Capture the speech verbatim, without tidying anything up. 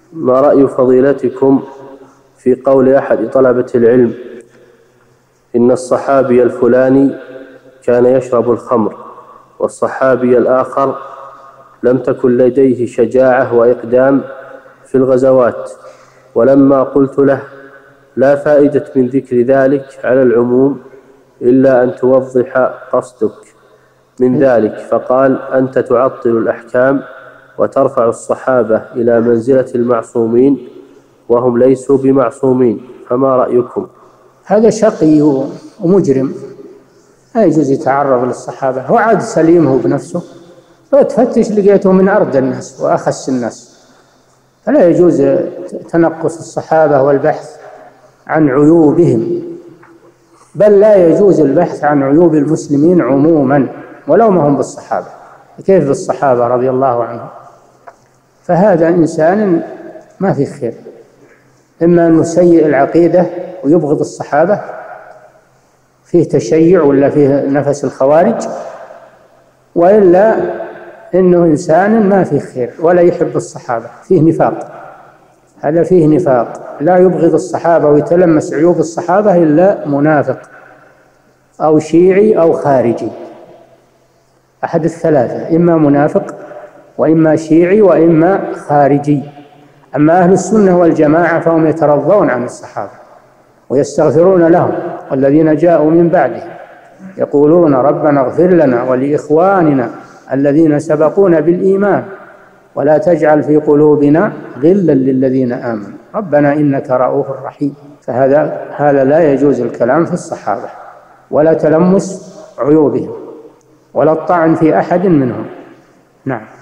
ما رأي فضيلتكم في قول أحد طلبة العلم إن الصحابي الفلاني كان يشرب الخمر، والصحابي الآخر لم تكن لديه شجاعة وإقدام في الغزوات، ولما قلت له لا فائدة من ذكر ذلك على العموم إلا أن توضح قصدك من ذلك، فقال أنت تعطل الأحكام وترفع الصحابة إلى منزلة المعصومين وهم ليسوا بمعصومين، فما رأيكم؟ هذا شقي ومجرم، لا يجوز يتعرض للصحابة، هو عاد سليم هو بنفسه، لو تفتش لقيته من أرض الناس وأخس الناس، فلا يجوز تنقص الصحابة والبحث عن عيوبهم، بل لا يجوز البحث عن عيوب المسلمين عموما ولو ما هم بالصحابة، كيف بالصحابة رضي الله عنهم؟ فهذا إنسان ما في خير، إما أنه سيء العقيدة ويبغض الصحابة، فيه تشيع ولا فيه نفس الخوارج، وإلا إنه إنسان ما فيه خير ولا يحب الصحابة، فيه نفاق، هذا فيه نفاق، لا يبغض الصحابة ويتلمس عيوب الصحابة إلا منافق أو شيعي أو خارجي، أحد الثلاثة، إما منافق وإما شيعي وإما خارجي. أما أهل السنة والجماعة فهم يترضون عن الصحابة ويستغفرون لهم، والذين جاءوا من بعدهم يقولون ربنا اغفر لنا ولإخواننا الذين سبقونا بالإيمان ولا تجعل في قلوبنا غلا للذين آمنوا ربنا إنك رؤوف رحيم. فهذا هذا لا يجوز الكلام في الصحابة ولا تلمس عيوبهم ولا الطعن في أحد منهم. نعم.